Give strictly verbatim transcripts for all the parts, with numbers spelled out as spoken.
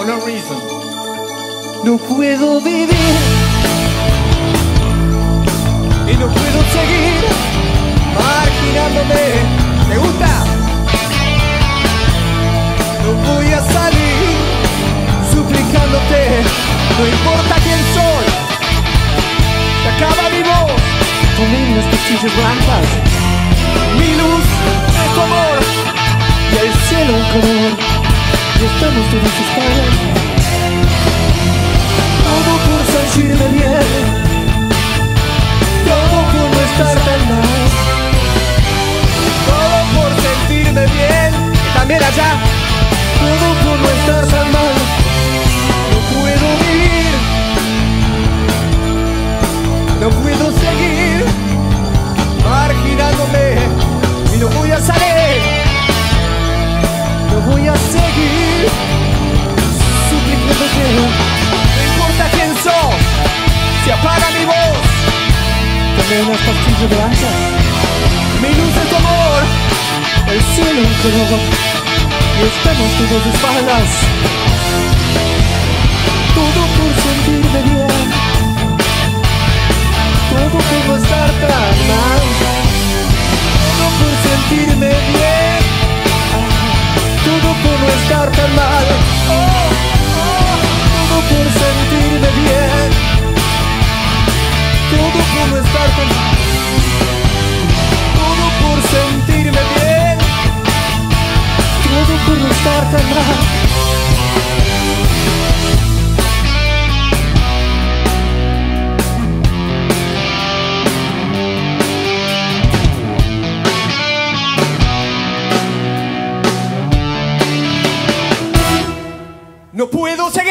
no reason. No puedo vivir y no puedo seguir marginándome. ¿Te gusta? No voy a salir suplicándote. No importa quién soy, se acaba mi voz. Tomé unas pastillas blancas, mi luz es tu amor y el cielo un color. Y estamos todos espaldas. Todo por sentirme bien, todo por no estar tan mal, todo por sentirme bien y también allá, todo por no estar tan mal. No puedo vivir, no puedo seguir marginándome y no voy a salir, no voy a seguir suplicándote. No importa quién sos, se apaga mi voz. Tomé unas pastillas blancas, mi luz es tu amor, el cielo un color y estamos todos de espaldas. Todo por sentirme bien, todo por no estar tan mal, todo por sentirme bien, todo por no estar tan mal. Oh, oh, todo por sentirme bien, todo por no estar tan mal, todo por sentirme bien, todo por no estar tan mal. No puedo seguir,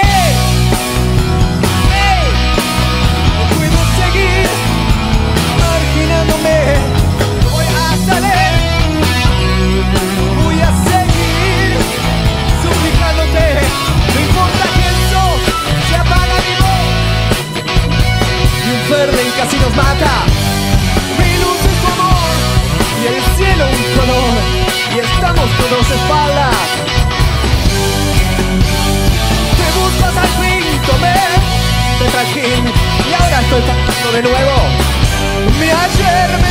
hey, no puedo seguir marginándome. No voy a salir, no voy a seguir suplicándote. No importa quién sos, se apaga mi voz. Y un Fernet casi nos mata. Mi luz es tu amor y el cielo un color y estamos todos de espaldas. Al fin tomé de trajín y ahora estoy pasando de nuevo. Mi ayer me